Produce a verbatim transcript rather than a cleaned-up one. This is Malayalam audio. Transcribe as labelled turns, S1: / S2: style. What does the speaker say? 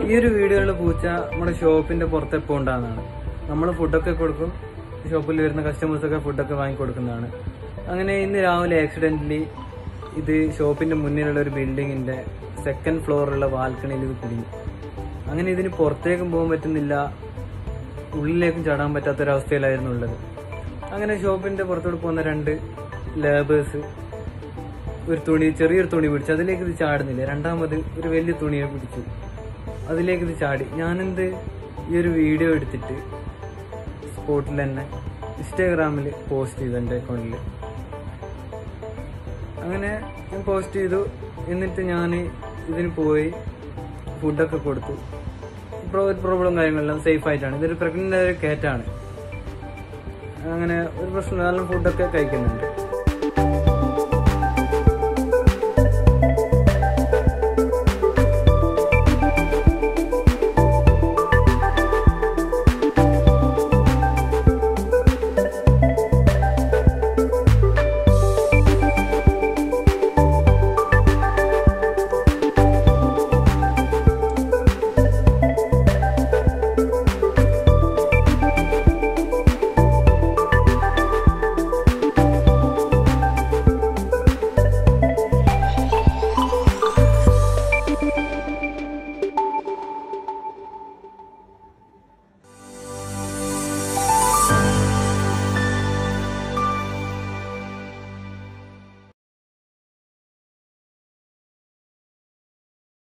S1: ഈ ഒരു വീഡിയോയിലുള്ള പൂച്ച നമ്മുടെ ഷോപ്പിന്റെ പുറത്ത് എപ്പോൾ ഉണ്ടാകുന്നതാണ്. നമ്മൾ ഫുഡൊക്കെ കൊടുക്കും, ഷോപ്പിൽ വരുന്ന കസ്റ്റമേഴ്സൊക്കെ ഫുഡൊക്കെ വാങ്ങിക്കൊടുക്കുന്നതാണ്. അങ്ങനെ ഇന്ന് രാവിലെ ആക്സിഡന്റലി ഇത് ഷോപ്പിന്റെ മുന്നിലുള്ള ഒരു ബിൽഡിങ്ങിന്റെ സെക്കൻഡ് ഫ്ലോറിലുള്ള ബാൽക്കണിയിൽ ഇത് കുടുങ്ങി. അങ്ങനെ ഇതിന് പുറത്തേക്കും പോകാൻ പറ്റുന്നില്ല, ഉള്ളിലേക്കും ചാടാൻ പറ്റാത്തൊരവസ്ഥയിലായിരുന്നു ഉള്ളത്. അങ്ങനെ ഷോപ്പിന്റെ പുറത്തോട്ട് പോകുന്ന രണ്ട് ലേബേഴ്സ് ഒരു തുണി, ചെറിയൊരു തുണി പിടിച്ചു. അതിലേക്ക് ഇത് ചാടുന്നില്ല. രണ്ടാമത് ഒരു വലിയ തുണിയെ പിടിച്ചു, അതിലേക്ക് ഇത് ചാടി. ഞാനെന്ത് ഈ ഒരു വീഡിയോ എടുത്തിട്ട് സ്പോട്ടിൽ തന്നെ ഇൻസ്റ്റാഗ്രാമിൽ പോസ്റ്റ് ചെയ്തു, എൻ്റെ അക്കൗണ്ടിൽ. അങ്ങനെ ഞാൻ പോസ്റ്റ് ചെയ്തു. എന്നിട്ട് ഞാൻ ഇതിന് പോയി ഫുഡൊക്കെ കൊടുത്തു. ഒരു പ്രോബ്ലം കാര്യങ്ങളെല്ലാം സേഫ് ആയിട്ടാണ്. ഇതൊരു പ്രഗ്നന്റ് ആയ ഒരു കാറ്റാണ്. അങ്ങനെ ഒരു പ്രശ്നം, നല്ല ഫുഡൊക്കെ കഴിക്കുന്നുണ്ട്.